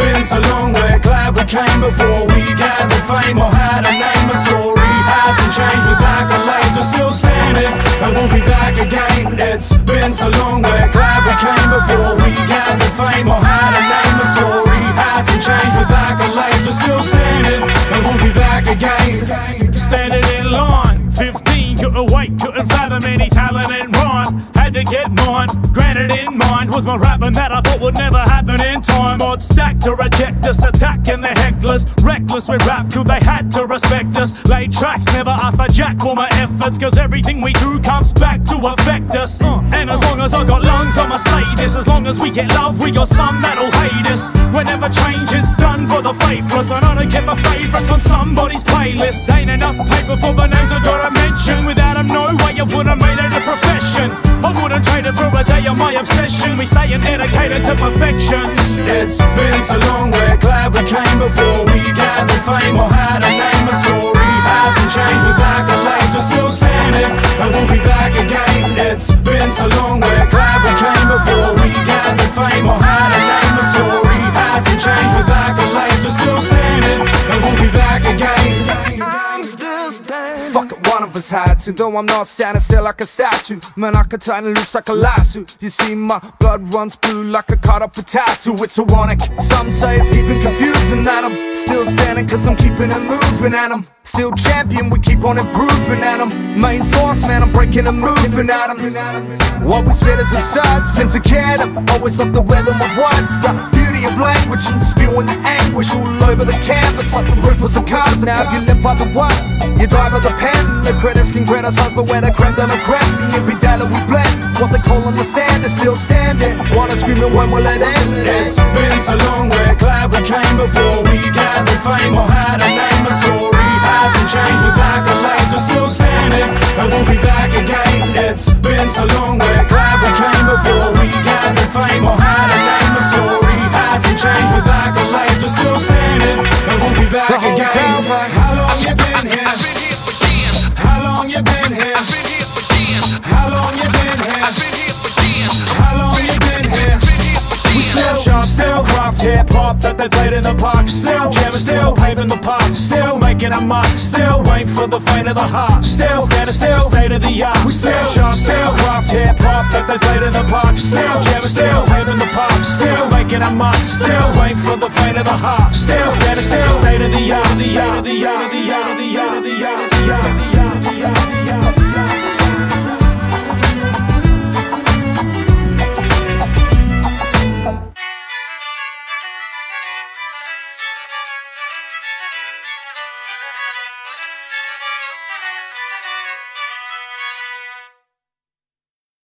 been so long, we're glad we came before we gathered fame or had a name. A story hasn't changed with accolades, we're still standing and we'll be back again. It's been so long, we're glad we came before we gathered fame or had a name. A story hasn't changed with accolades, we're still standing and we'll be back again. Standing in line, 15, couldn't wait, couldn't fathom any talent in rhyme. Had to get mine, granted in mind was my rapping that I thought would never happen in time. Odds stacked to reject us, attacking the hecklers. Reckless with rap till they had to respect us. Laid tracks, never asked for jack for my efforts, cause everything we do comes back to affect us. And as long as I got lungs, I'ma say this. As long as we get love, we got some that'll hate us. Whenever change is done for the faithless, I don't get the favourites on somebody's playlist. Ain't enough paper for the names I gotta mention. Without them, no way I would've made it a profession. I wouldn't trade it for a day of my obsession. We staying dedicated to perfection. It's been so long, we're glad we came before we gathered fame or had a name. A story hasn't changed with accolades, we're still standing and we'll be back again. It's been so long, we're glad we came before we gathered fame or had a name. A story hasn't changed with accolades, we're still standing and we'll be back again. I'm still standing. Fuck it, one of us had to. Though I'm not standing still like a statue. Man, I can tighten loops like a lasso. You see my blood runs blue like a caught up a tattoo. It's ironic, some say it's even confusing that I'm still standing cause I'm keeping it moving. And I'm still champion, we keep on improving. And I'm main source, man, I'm breaking and moving atoms. What we spit is absurd, since a kid I've always loved the rhythm of words. The beauty of language and spewing the anguish all over the canvas like the roof was a curve. Now if you live by the word, you die by the pen. The critics can criticize, but we're the creme de la creme. Me and Bidala, we blend. What they call on the stand is still standing. Wanna screaming, when will it end? It's been so long, we're glad we came before we gathered fame or had a name. A story hasn't changed with accolades, we're still standing and we'll be back again. It's been so long, we're glad we came before we gathered fame or had a name. A story hasn't changed with accolades, we're still standing and we'll be back again. How long you been here? How long you been here? How long you been here? How long you been here? We still sharp, still craft hip-hop that they played in the park. Still jamming, still paving the park. Still making a mark, still waiting for the faint of the heart. Still standing, still state of the art. We still sharp, still craft hip-hop that they played in the park. Still jamming, still paving the park. Still making a mark, still waiting for the faint of the heart. Still standing, still state of the art.